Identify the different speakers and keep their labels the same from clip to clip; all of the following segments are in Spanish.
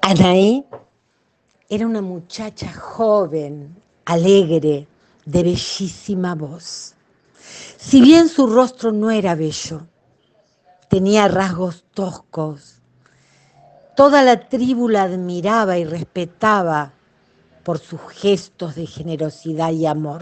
Speaker 1: Anaí era una muchacha joven, alegre, de bellísima voz. Si bien su rostro no era bello, tenía rasgos toscos. Toda la tribu la admiraba y respetaba por sus gestos de generosidad y amor.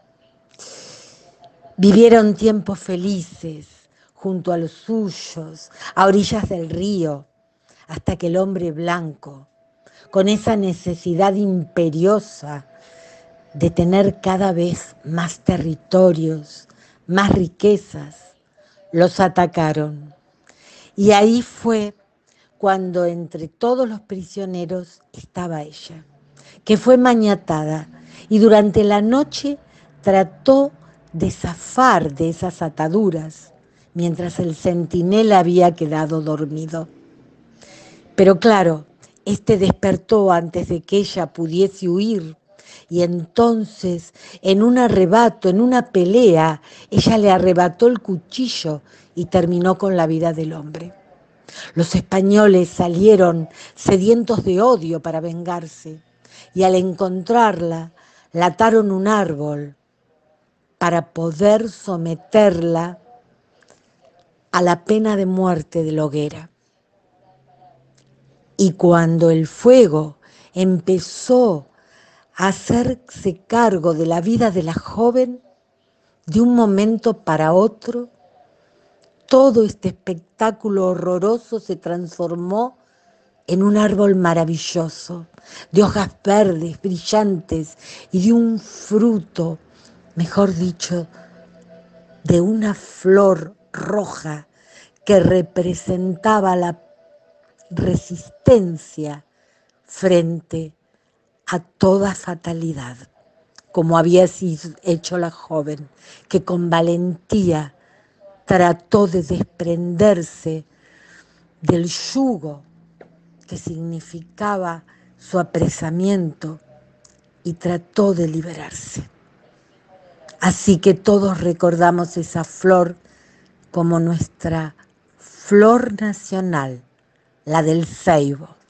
Speaker 1: Vivieron tiempos felices junto a los suyos, a orillas del río, hasta que el hombre blanco, con esa necesidad imperiosa de tener cada vez más territorios, más riquezas, los atacaron. Y ahí fue cuando entre todos los prisioneros estaba ella, que fue maniatada y durante la noche trató de zafar de esas ataduras, mientras el centinela había quedado dormido. Pero claro, este despertó antes de que ella pudiese huir, y entonces, en un arrebato, en una pelea, ella le arrebató el cuchillo y terminó con la vida del hombre. Los españoles salieron sedientos de odio para vengarse, y al encontrarla, la ataron un árbol para poder someterla a la pena de muerte de la hoguera. Y cuando el fuego empezó a hacerse cargo de la vida de la joven, de un momento para otro, todo este espectáculo horroroso se transformó en un árbol maravilloso, de hojas verdes, brillantes y de un fruto, mejor dicho, de una flor roja que representaba la resistencia frente a toda fatalidad, como había hecho la joven, que con valentía trató de desprenderse del yugo que significaba su apresamiento y trató de liberarse. Así que todos recordamos esa flor como nuestra flor nacional, la del ceibo.